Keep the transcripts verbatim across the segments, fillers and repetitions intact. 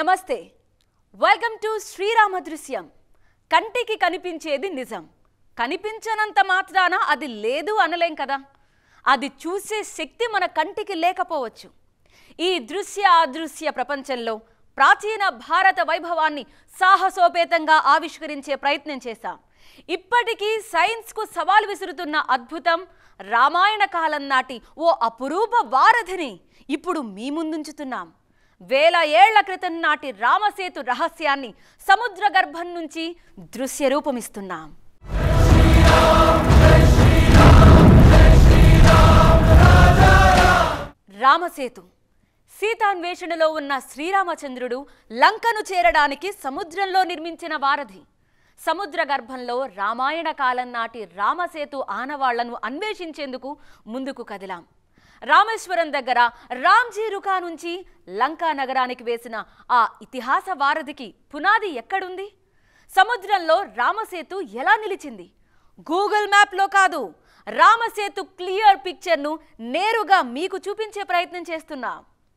నమస్తే welcome to Srirama దృశ్యం కంటికి కనిపించేది నిజం కనిపించనంత మాత్రాన అది లేదు అనలేం కదా అది చూసే శక్తి మన కంటికి లేకపోవచ్చు ఈ దృశ్య అదృశ్య ప్రపంచంలో ప్రాచీన భారత వైభవాన్ని సాహసోపేతంగా ఆవిష్కరించే ప్రయత్నం చేశాం ఇప్పటికీ సైన్స్ కు సవాల్ విసురుతున్న అద్భుతం రామాయణ కాలం నాటి ఓ అపురూప వారధిని ఇప్పుడు మీ ముందుంచుతున్నాం వేల ఏళ్ల క్రితం నాటి రామసేతు రహస్యాన్ని సముద్ర గర్భం నుంచి దృశ్య రూపమిస్తున్నాం రామసేతు సీతాన్వేషణలో ఉన్న శ్రీరామచంద్రుడు లంకను చేరడానికి సముద్రంలో నిర్మించిన వారధి సముద్ర గర్భంలో రామాయణ కాలం నాటి రామసేతు ఆనవాళ్లను అన్వేషించేందుకు ముందుకు కదిలాం రామేశ్వరం దగ్గర రామ్జీ రుకా నుంచి లంకా నగరానికి వేసిన ఆ ఇతిహాస వారధికి పునాది ఎక్కడుంది సముద్రంలో రామసేతు ఎలా నిలిచింది గూగుల్ మ్యాప్లో కాదు రామసేతు క్లియర్ పిక్చర్ను నేరుగా మీకు చూపించే ప్రయత్నం చేస్తున్నా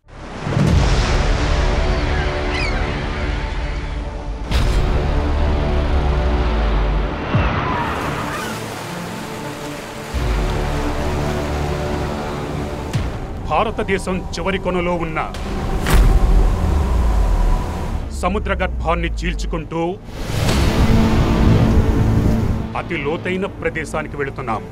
భారతదేశం చివరి కొనలో ఉన్న సముద్ర గర్భాన్ని చీల్చుకుంటూ అతి లోతైన ప్రదేశానికి వెళుతున్నాం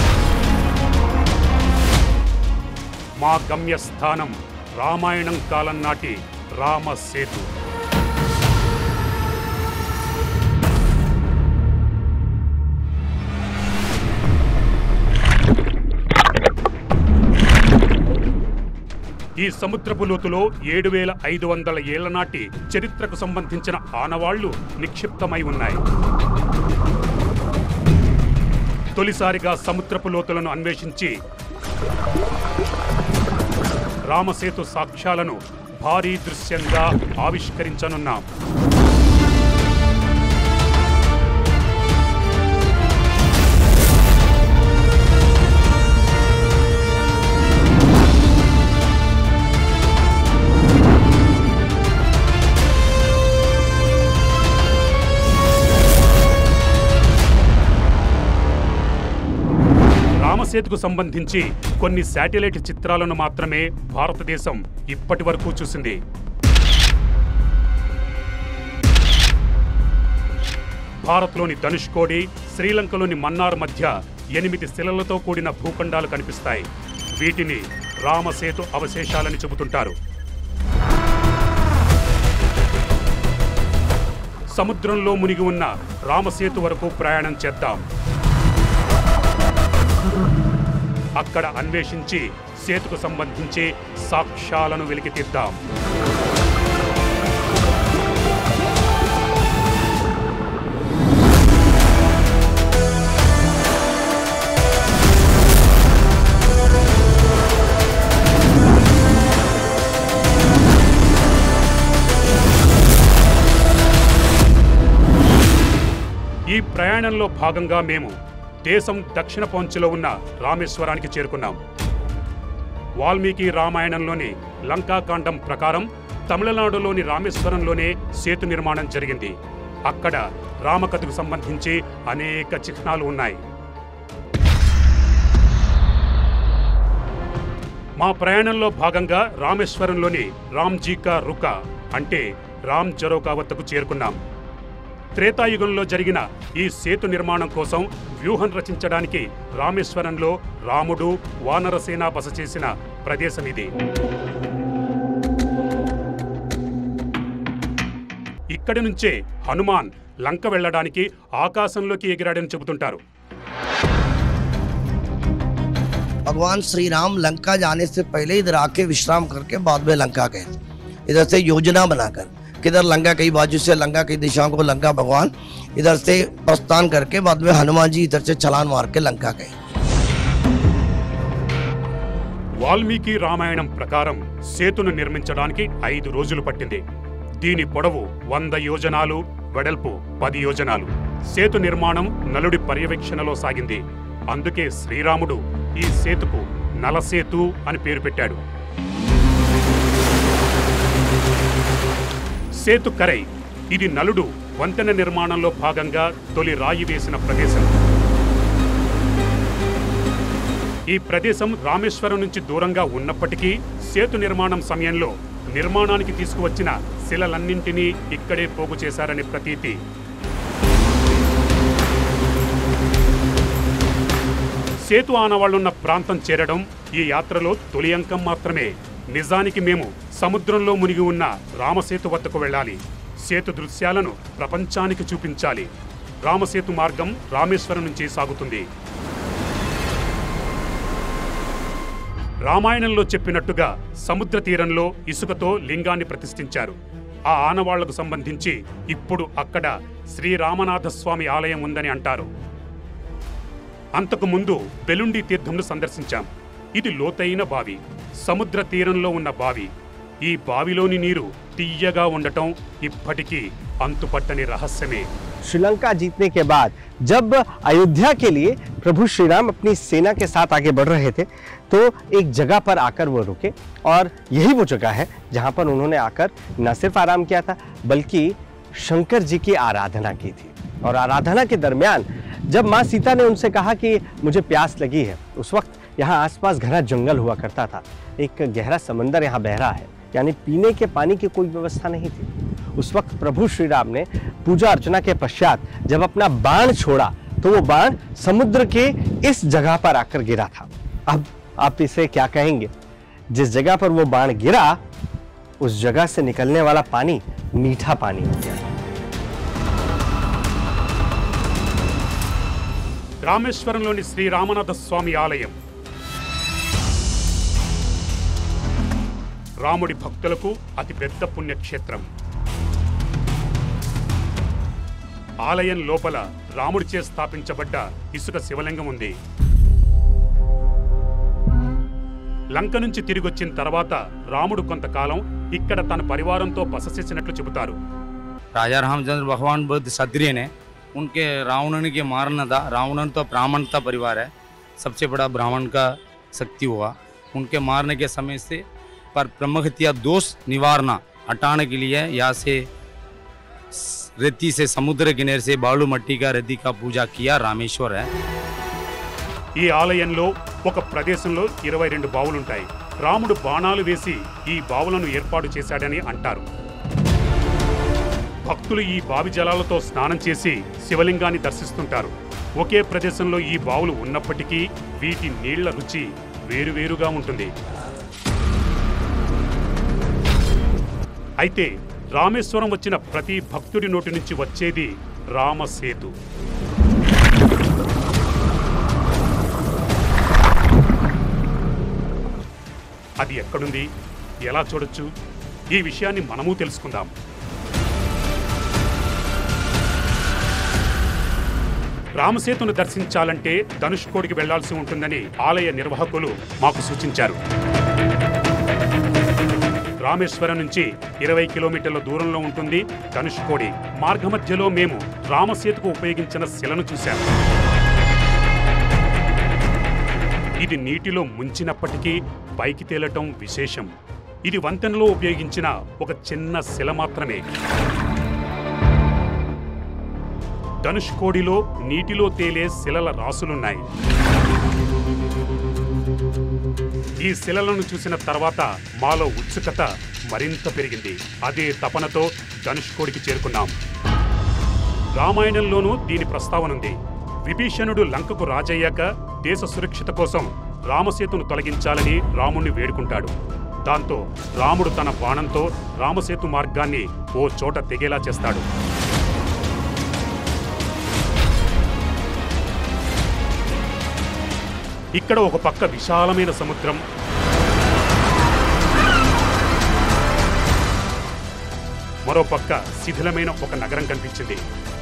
మా గమ్యస్థానం రామాయణం కాలం నాటి రామసేతు ఈ సముద్రపు లోతులో ఏడు వేల ఐదు వందల ఏళ్ల నాటి చరిత్రకు సంబంధించిన ఆనవాళ్లు నిక్షిప్తమై ఉన్నాయి తొలిసారిగా సముద్రపు లోతులను అన్వేషించి రామసేతు సాక్ష్యాలను భారీ దృశ్యంగా ఆవిష్కరించనున్నాం రామసేతుకు సంబంధించి కొన్ని శాటిలైట్ చిత్రాలను మాత్రమే భారతదేశం ఇప్పటి వరకు చూసింది భారత్లోని ధనుష్కోడి శ్రీలంకలోని మన్నార్ మధ్య ఎనిమిది శిలలతో కూడిన భూఖండాలు కనిపిస్తాయి వీటిని రామసేతు అవశేషాలని చెబుతుంటారు సముద్రంలో మునిగి ఉన్న రామసేతు వరకు ప్రయాణం చేద్దాం అక్కడ అన్వేషించి సేతుకు సంబంధించి సాక్ష్యాలను వెలికితీద్దాం ఈ ప్రయాణంలో భాగంగా మేము దేశం దక్షిణ పొంచులో ఉన్న రామేశ్వరానికి చేరుకున్నాం వాల్మీకి రామాయణంలోని లంకాకాండం ప్రకారం తమిళనాడులోని రామేశ్వరంలోనే సేతు నిర్మాణం జరిగింది అక్కడ రామకథకు సంబంధించి అనేక చిహ్నాలు ఉన్నాయి మా ప్రయాణంలో భాగంగా రామేశ్వరంలోని రామ్జీ కా రుకా అంటే రామ్ జరోకా వద్దకు చేరుకున్నాం త్రేతాయుగంలో జరిగిన ఈ సేతు నిర్మాణం కోసం వ్యూహం రచించడానికి రామేశ్వరంలో రాముడు వానరసేన బస చేసిన ప్రదేశం ఇది ఇక్కడి నుంచే హనుమాన్ లంక వెళ్ళడానికి ఆకాశంలోకి ఎగిరాడని చెబుతుంటారు भगवान श्री राम लंका जाने से पहले इधर आके विश्राम करके बाद में लंका गए इधर से योजना बनाकर किधर लंका कई बाजू से लंका कई दिशाओं को लंका भगवान इधर से प्रस्थान करके बाद में हनुमान जी इधर से छलान मार के लंका गए వాల్మీకి రామాయణం ప్రకారం సేతును నిర్మించడానికి ఐదు రోజులు పట్టింది దీని పొడవు వంద యోజనాలు వెడల్పు పది యోజనాలు సేతు నిర్మాణం నలుడి పర్యవేక్షణలో సాగింది అందుకే శ్రీరాముడు ఈ సేతుకు నలసేతు అని పేరు పెట్టాడు సేతు కరై ఇది నలుడు వంతెన నిర్మాణంలో భాగంగా తొలి రాయి వేసిన ప్రదేశం. ఈ ప్రదేశం రామేశ్వరం నుంచి దూరంగా ఉన్నప్పటికీ సేతు నిర్మాణం సమయంలో నిర్మాణానికి తీసుకువచ్చిన శిలలన్నింటినీ ఇక్కడే పోగు చేశారని ప్రతీతి. సేతు ఆనవాళ్లున్న ప్రాంతం చేరడం ఈ యాత్రలో తొలి అంకం మాత్రమే. నిజానికి మేము సముద్రంలో మునిగి ఉన్న రామసేతు వద్దకు వెళ్ళాలి. సేతు దృశ్యాలను ప్రపంచానికి చూపించాలి. రామసేతు మార్గం రామేశ్వరం నుంచి సాగుతుంది. రామాయణంలో చెప్పినట్టుగా సముద్ర తీరంలో ఇసుకతో లింగాన్ని ప్రతిష్ఠించారు. ఆ ఆనవాళ్లకు సంబంధించి ఇప్పుడు అక్కడ శ్రీరామనాథస్వామి ఆలయం ఉందని అంటారు. అంతకు ముందు బెలుండి తీర్థంను సందర్శించాం. ఇది లోతైన బావి, సముద్ర తీరంలో ఉన్న బావి. ఈ బావిలోని నీరు తీయగా ఉండటం ఇప్పటికీ అంతుపట్టని రహస్యమే. श्रीलंका जीतने के बाद जब अयोध्या के लिए प्रभु श्री राम अपनी सेना के साथ आगे बढ़ रहे थे तो एक जगह पर आकर वो रुके और यही वो जगह है जहां पर उन्होंने आकर न सिर्फ आराम किया था बल्कि शंकर जी की आराधना की थी। और आराधना के दरमियान जब माँ सीता ने उनसे कहा कि मुझे प्यास लगी है, उस वक्त यहाँ आसपास घना जंगल हुआ करता था, एक गहरा समंदर यहाँ बह रहा है, यानी पीने के पानी की कोई व्यवस्था नहीं थी। उस वक्त प्रभु श्री राम ने पूजा अर्चना के पश्चात जब अपना बाण छोड़ा तो वो बाण समुद्र के इस जगह पर आकर गिरा था। अब आप इसे क्या कहेंगे? जिस जगह पर वो बाण गिरा उस जगह से निकलने वाला पानी मीठा पानी हो गया। రామేశ్వరంలోని శ్రీ రామనాథ స్వామి ఆలయం రాముడి భక్తులకు అతి పెద్ద పుణ్యక్షేత్రం. ఆలయం లోపల రాముడిచే స్థాపించబడ్డ ఇసుక శివలింగం ఉంది. లంక నుంచి తిరిగొచ్చిన తర్వాత రాముడు కొంతకాలం ఇక్కడ తన పరివారంతో బస చేసినట్లు చెబుతారు. राजा रामचंद्र भगवान बुद्ध क्षत्रिय ने उनके रावण के मारना था। रावण तो ब्राह्मण का परिवार है, सबसे बड़ा ब्राह्मण का शक्ति हुआ। उनके मारने के समय से पर प्रमुख हत्या दोष निवारना हटाने के लिए यहाँ से रेती से समुद्र किनारे से बालू मट्टी का रेती का पूजा किया रामेश्वर है। ఈ ఆలయంలో ఒక ప్రదేశంలో ఇరవై రెండు బావులుంటాయి. రాముడు బాణాలు వేసి ఈ బావులను ఏర్పాటు చేశాడని అంటారు. భక్తులు ఈ బావి జలాలతో స్నానం చేసి శివలింగాన్ని దర్శిస్తుంటారు. ఒకే ప్రదేశంలో ఈ బావులు ఉన్నప్పటికీ వీటి నీళ్ల రుచి వేరువేరుగా ఉంటుంది. అయితే రామేశ్వరం వచ్చిన ప్రతి భక్తుడి నోటి నుంచి వచ్చేది రామసేతు. అది ఎక్కడుంది, ఎలా చూడొచ్చు? ఈ విషయాన్ని మనము తెలుసుకుందాం. రామసేతును దర్శించాలంటే ధనుష్కోడికి వెళ్లాల్సి ఉంటుందని ఆలయ నిర్వాహకులు మాకు సూచించారు. రామేశ్వరం నుంచి ఇరవై కిలోమీటర్ల దూరంలో ఉంటుంది ధనుష్కోడి. మార్గమధ్యలో మేము రామసేతుకు ఉపయోగించిన శిలను చూశాము. ఇది నీటిలో ముంచినప్పటికీ పైకి తేలటం విశేషం. ఇది వంతెనలో ఉపయోగించిన ఒక చిన్న శిల మాత్రమే. ధనుష్కోడిలో నీటిలో తేలే శిలల రాసులున్నాయి. ఈ శిలలను చూసిన తర్వాత మాలో ఉత్సుకత మరింత పెరిగింది. అదే తపనతో ధనుష్కోడికి చేరుకున్నాం. రామాయణంలోనూ దీని ప్రస్తావనుంది. విభీషణుడు లంకకు రాజయ్యాక దేశ సురక్షిత కోసం రామసేతును తొలగించాలని రాముణ్ణి వేడుకుంటాడు. దాంతో రాముడు తన బాణంతో రామసేతు మార్గాన్ని ఓ చోట తెగేలా చేస్తాడు. ఇక్కడ ఒక పక్క విశాలమైన సముద్రం, మరో పక్క శిథిలమైన ఒక నగరం కనిపించింది.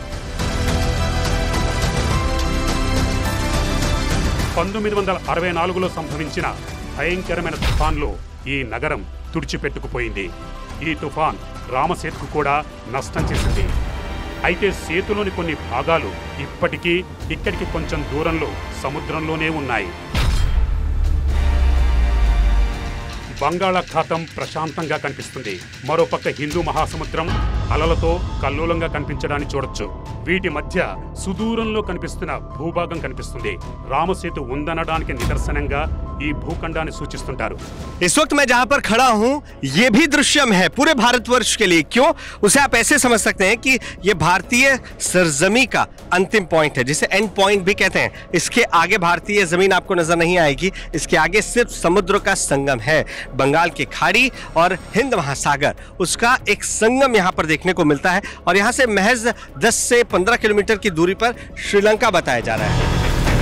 పంతొమ్మిది వందల అరవై నాలుగులో సంభవించిన భయంకరమైన తుఫాన్లో ఈ నగరం తుడిచిపెట్టుకుపోయింది. ఈ తుఫాన్ రామసేతుకు కూడా నష్టం చేసింది. అయితే సేతులోని కొన్ని భాగాలు ఇప్పటికీ ఇక్కడికి కొంచెం దూరంలో సముద్రంలోనే ఉన్నాయి. బంగాళాఖాతం ప్రశాంతంగా కనిపిస్తుంది. మరోపక్క హిందూ మహాసముద్రం అలలతో కల్లోలంగా కనిపించడాన్ని చూడొచ్చు. వీటి మధ్య సుదూరంలో కనిపిస్తున్న భూభాగం కనిపిస్తుంది. రామసేతు ఉందనడానికి నిదర్శనంగా ఈ భూఖండాన్ని సూచిస్తుంటారు. इस वक्त मैं जहां पर खड़ा हूं ये भी दृश्यम है पूरे भारतवर्ष के लिए. क्यों? उसे आप ऐसे समझ सकते हैं कि ये भारतीय सरजमी का अंतिम पॉइंट है, जिसे एंड पॉइंट भी कहते हैं. इसके आगे भारतीय जमीन आपको नजर नहीं आएगी. इसके आगे सिर्फ समुद्र का संगम है. बंगाल की खाड़ी और हिंद महासागर, उसका एक संगम यहां पर देखने को मिलता है. और यहां से महज दस से पंद्रह किलोमीटर की दूरी पर श्रीलंका बताया जा रहा है.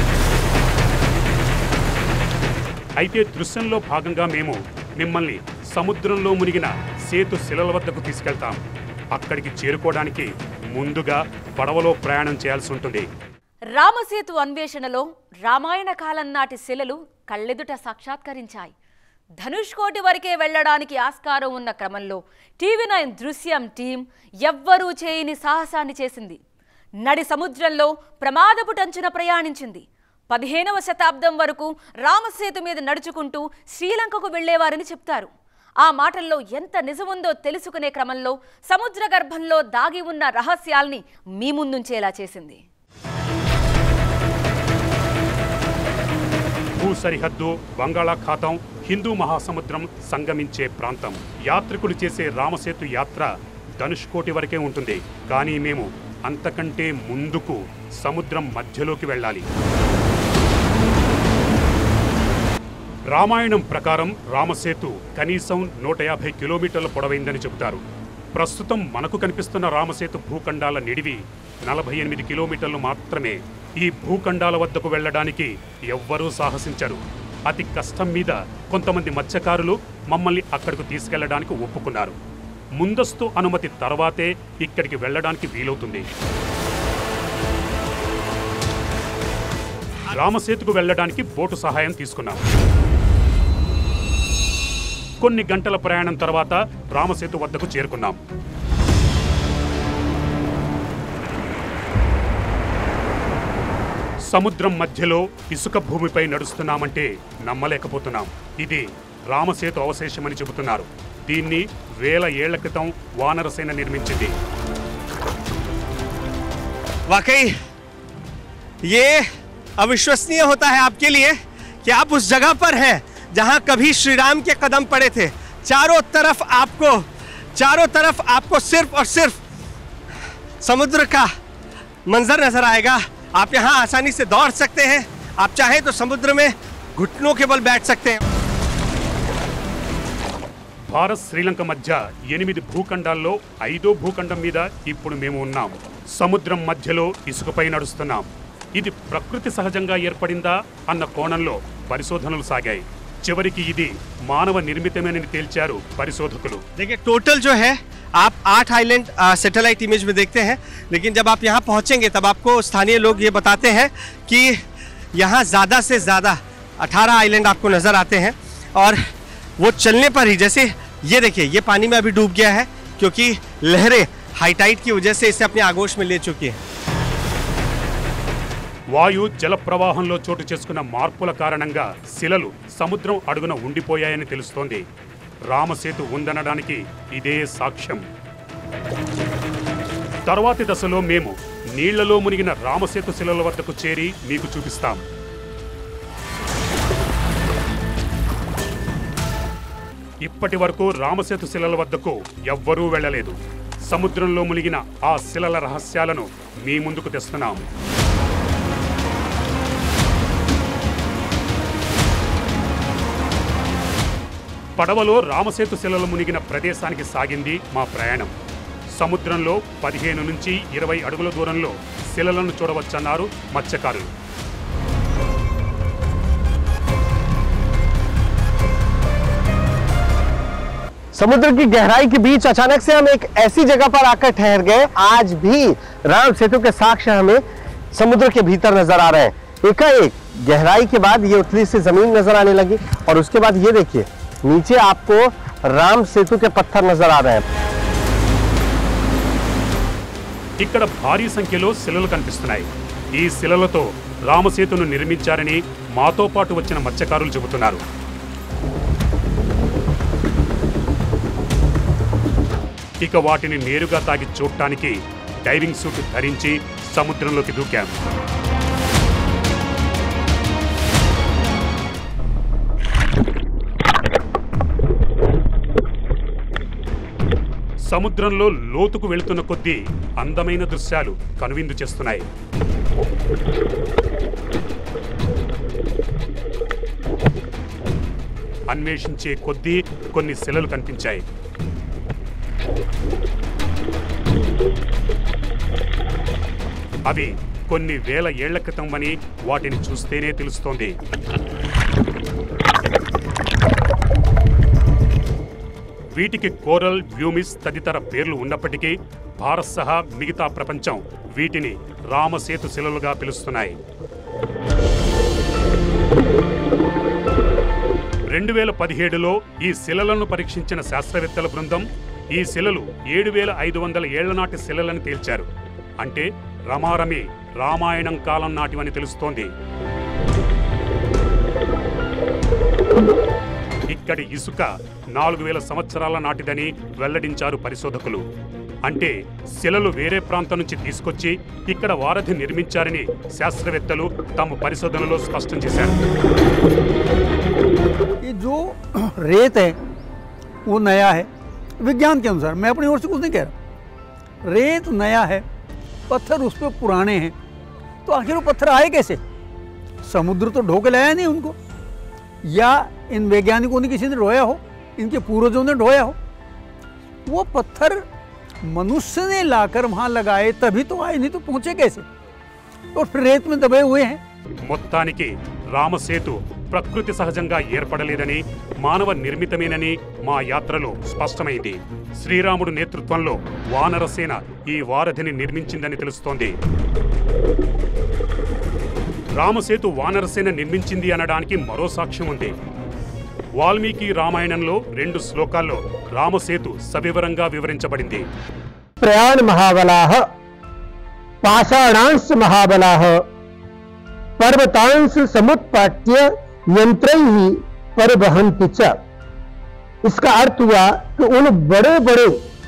అయితే దృశ్యంలో భాగంగా మేము మిమ్మల్ని సముద్రంలో మునిగిన సేతు శిలల వద్దకు తీసుకెళ్తాం. అక్కడికి చేరుకోవడానికి ముందుగా పడవలో ప్రయాణం చేయాల్సి ఉంటుంది. రామసేతు అన్వేషణలో రామాయణ కాలం నాటి శిలలు కళ్ళెదుట సాక్షాత్కరించాయి. ధనుష్కోటి వరకే వెళ్లడానికి ఆస్కారం ఉన్న క్రమంలో టీవీ నైన్ దృశ్యం టీం ఎవ్వరూ చేయని సాహసాన్ని చేసింది. నడి సముద్రంలో ప్రమాదపు టంచున ప్రయాణించింది. పదిహేనవ శతాబ్దం వరకు రామసేతు మీద నడుచుకుంటూ శ్రీలంకకు వెళ్లేవారని చెప్తారు. ఆ మాటల్లో ఎంత నిజముందో తెలుసుకునే క్రమంలో సముద్ర గర్భంలో దాగి ఉన్న రహస్యాల్ని మీ ముందుంచేలా చేసింది. భూ సరిహద్దు బంగాళాఖాతం హిందూ మహాసముద్రం సంగమించే ప్రాంతం. యాత్రికులు చేసే రామసేతు యాత్ర ధనుష్కోటి వరకే ఉంటుంది. కానీ మేము అంతకంటే ముందుకు సముద్రం మధ్యలోకి వెళ్ళాలి. రామాయణం ప్రకారం రామసేతు కనీసం నూట యాభై కిలోమీటర్ల పొడవైందని చెబుతారు. ప్రస్తుతం మనకు కనిపిస్తున్న రామసేతు భూఖండాల నిడివి నలభై ఎనిమిది కిలోమీటర్లు మాత్రమే. ఈ భూఖండాల వద్దకు వెళ్లడానికి ఎవ్వరూ సాహసించరు. అతి కష్టం మీద కొంతమంది మత్స్యకారులు మమ్మల్ని అక్కడికి తీసుకెళ్లడానికి ఒప్పుకున్నారు. ముందస్తు అనుమతి తర్వాతే ఇక్కడికి వెళ్లడానికి వీలవుతుంది. రామసేతుకు వెళ్లడానికి బోటు సహాయం తీసుకున్నాం. కొన్ని గంటల ప్రయాణం తర్వాత రామసేతు వద్దకు చేరుకున్నాం. సముద్రం మధ్యలో ఇసుక భూమిపై నడుస్తున్నామంటే నమ్మలేకపోతున్నాం. ఇది రామసేతు అవశేషమని చెబుతున్నారు. దీన్ని వేల ఏళ్ల క్రితం వానరసేన నిర్మించింది. वाकई ये अविश्वसनीय होता है आपके लिए कि आप उस जगह पर हैं जहां कभी श्री राम के कदम पड़े थे. चारों तरफ आपको चारों तरफ आपको सिर्फ और सिर्फ समुद्र का मंजर नजर आएगा. आप यहां आसानी से दौड़ सकते हैं. आप चाहें तो समुद्र में घुटनों के बल बैठ सकते हैं. భారత్ శ్రీలంక మధ్య ఎనిమిది భూఖండాల్లో ఐదో భూఖండం మీద ఇప్పుడు మేము ఉన్నాం. సముద్రం మధ్యలో ఇసుకపై నడుస్తున్నాం. ఇది ప్రకృతి సహజంగా ఏర్పడిందా అన్న కోణంలో పరిశోధనలు సాగాయి. చివరికి ఇది మానవ నిర్మితమేనని తేల్చారు పరిశోధకులు. देखिए टोटल जो है आप आठ आइलैंड सैटेलाइट इमेज में देखते हैं, लेकिन जब आप यहाँ पहुँचेंगे तब आपको स्थानीय लोग ये बताते हैं कि यहाँ ज़्यादा से ज़्यादा अठारह आइलैंड आपको नज़र आते हैं. और वो चलने पर ही, जैसे ये देखिए ये पानी में अभी डूब गया है क्योंकि लहरें हाई टाइड की वजह से इसे अपने आगोश में ले चुकी हैं. వాయు జల ప్రవాహంలో చోటు చేసుకున్న మార్పుల కారణంగా శిలలు సముద్రం అడుగున ఉండిపోయాయని తెలుస్తోంది. రామసేతు ఉందనడానికి ఇదే సాక్ష్యం. తర్వాతి దశలో మేము నీళ్లలో మునిగిన రామసేతు శిలల వద్దకు చేరి మీకు చూపిస్తాం. ఇప్పటి వరకు రామసేతు శిలల వద్దకు ఎవ్వరూ వెళ్లలేదు. సముద్రంలో మునిగిన ఆ శిలల రహస్యాలను మీ ముందుకు తెస్తున్నాం. పడవలో రామసేతు శిలలు మునిగిన ప్రదేశానికి సాగింది మా ప్రయాణం. సముద్రంలో పదిహేను నుంచి ఇరవై అడుగుల దూరంలో శిలలను చూడవచ్చన్నారు మత్స్యకారులు. समुद्र की गहराई के बीच अचानक से हम एक ऐसी जगह पर आकर ठहर गए. आज भी राम सेतु के साक्ष्य हमें समुद्र के भीतर नजर आ रहे हैं. एकाएक गहराई के बाद ये उथली सी जमीन नजर आने लगी और उसके बाद ये देखिए नीचे आपको राम सेतु के पत्थर नजर आ रहे हैं. ఇక్కడ భారీ సంఖ్యలో శిలలు కనిపిస్తున్నాయి. ఈ శిలలతో రామసేతును నిర్మించారని మాతో పాటు వచ్చిన మత్స్యకారులు చెబుతున్నారు. ఇక వాటిని నేరుగా తాగి చూడటానికి డైవింగ్ సూట్ ధరించి సముద్రంలోకి దూకాం. సముద్రంలో లోతుకు వెళుతున్న కొద్దీ అందమైన దృశ్యాలు కనువిందు చేస్తున్నాయి. అన్వేషించే కొద్దీ కొన్ని శిలలు కనిపించాయి. అవి కొన్ని వేల ఏళ్ల క్రితం అని వాటిని చూస్తేనే తెలుస్తోంది. వీటికి కోరల్, వ్యూమిస్ తదితర పేర్లు ఉన్నప్పటికీ భారత్ సహా మిగతా ప్రపంచం వీటిని రామసేతు శిలలుగా పిలుస్తున్నాయి. రెండు వేల పదిహేడులో ఈ శిలలను పరీక్షించిన శాస్త్రవేత్తల బృందం ఈ శిలలు ఏడు వేల ఐదు వందల ఏళ్ల నాటి శిలలని తేల్చారు. అంటే రమారమి రామాయణం కాలం నాటివని తెలుస్తోంది. ఇక్కడి ఇసుక నాలుగు వేల సంవత్సరాల నాటిదని వెల్లడించారు పరిశోధకులు. అంటే శిలలు వేరే ప్రాంతం నుంచి తీసుకొచ్చి ఇక్కడ వారధి నిర్మించారని శాస్త్రవేత్తలు తమ పరిశోధనలో స్పష్టం చేశారు. ये जो रेत है वो नया है विज्ञान के अनुसार, मैं अपनी ओर से कुछ नहीं कह रहा. रेत नया है, पत्थर उस पर पुराने हैं, तो आखिर वो पत्थर आए कैसे? समुद्र तो ढो के लाया नहीं उनको, या इन वैज्ञानिकों ने किसी ने ढोया हो, इनके पूर्वजों ने ढोया हो. वो पत्थर मनुष्य ने लाकर वहाँ लगाए तभी तो आए, नहीं तो पहुँचे कैसे? और फिर रेत में दबे हुए हैं. మొత్తానికి రామసేతు ప్రకృతి సహజంగా ఏర్పడలేదని, మానవ నిర్మితమేనని మా యాత్రలో స్పష్టమైంది. శ్రీరాముడు నేతృత్వంలో వానరసేన ఈ వారధిని నిర్మించిందని తెలుస్తోంది. రామసేతు వానరసేన నిర్మించింది అనడానికి మరో సాక్ష్యం ఉంది. వాల్మీకి రామాయణంలో రెండు శ్లోకాల్లో రామసేతు సవివరంగా వివరించబడింది. ప్రయాణ మహాబలాః పాషాణాంశ మహాబలాః पर्वतांश समुत्पाट्य यंत्रैः परिवहन्ति च. इसका अर्थ हुआ कि उन बड़े बड़े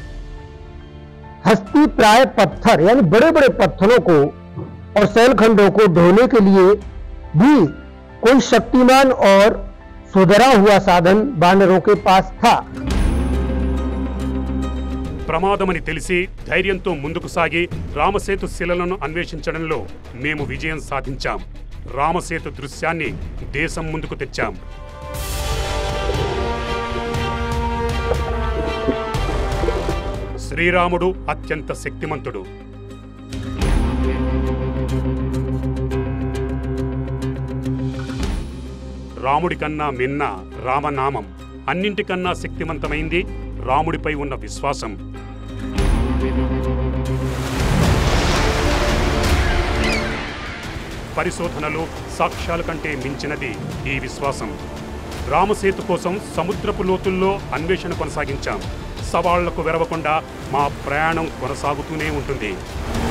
हस्ती प्राय पत्थर यानी बड़े बड़े पत्थरों को और शैलखंडों को ढोने के लिए भी कोई शक्तिमान और सुधरा हुआ साधन वानरों के पास था. ప్రమాదమని తెలిసి ధైర్యంతో ముందుకు సాగి రామసేతు శిలలను అన్వేషించడంలో మేము విజయం సాధించాం. రామసేతు దృశ్యాన్ని దేశం ముందుకు తెచ్చాం. శ్రీరాముడు అత్యంత శక్తిమంతుడు. రాముడి కన్నా మిన్న రామనామం. అన్నింటికన్నా శక్తివంతమైంది రాముడిపై ఉన్న విశ్వాసం. పరిశోధనలు, సాక్ష్యాల కంటే మించినది ఈ విశ్వాసం. రామసేతు కోసం సముద్రపు లోతుల్లో అన్వేషణ కొనసాగించాం. సవాళ్లకు వెరవకుండా మా ప్రయాణం కొనసాగుతూనే ఉంటుంది.